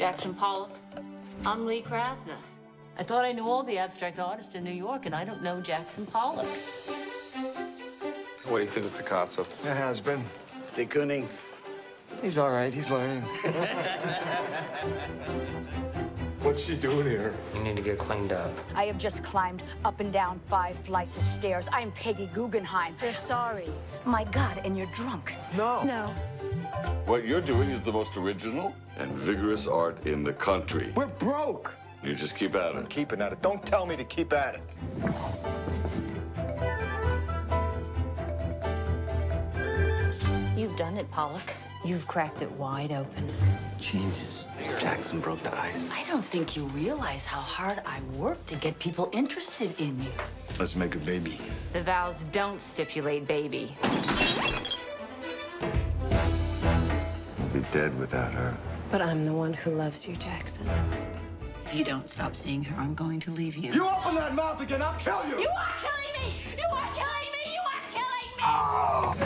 Jackson Pollock. I'm Lee Krasner. I thought I knew all the abstract artists in New York, and I don't know Jackson Pollock. What do you think of Picasso? It has been. De Kooning. He's all right. He's learning. What's she doing here? You need to get cleaned up. I have just climbed up and down 5 flights of stairs. I'm Peggy Guggenheim. They're sorry. My God, and you're drunk. No. No. What you're doing is the most original and vigorous art in the country. We're broke. You just keep at I'm it. keeping at it. Don't tell me to keep at it. You've done it, Pollock. You've cracked it wide open. Genius. Jackson broke the ice. I don't think you realize how hard I worked to get people interested in you. Let's make a baby. The vows don't stipulate baby. Be dead without her. But I'm the one who loves you, Jackson. If you don't stop seeing her, I'm going to leave you. You open that mouth again, I'll kill you! You are killing me! You are killing me! You are killing me! Oh!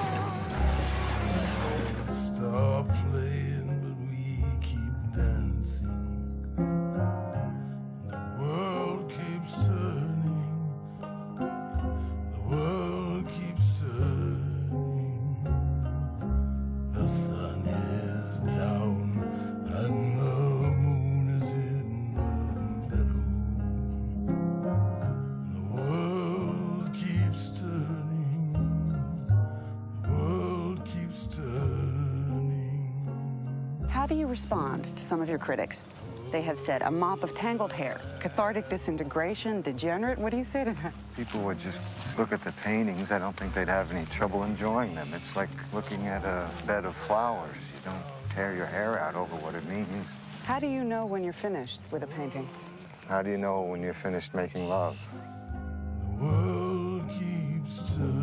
Stop playing, but we keep dancing. The world keeps turning. The world keeps turning. The sun is down and the moon is in the meadow. The world keeps turning. The world keeps turning. How do you respond to some of your critics? They have said a mop of tangled hair, cathartic disintegration, degenerate. What do you say to that? People would just look at the paintings. I don't think they'd have any trouble enjoying them. It's like looking at a bed of flowers. You don't tear your hair out over what it means. How do you know when you're finished with a painting? How do you know when you're finished making love? The world keeps turning.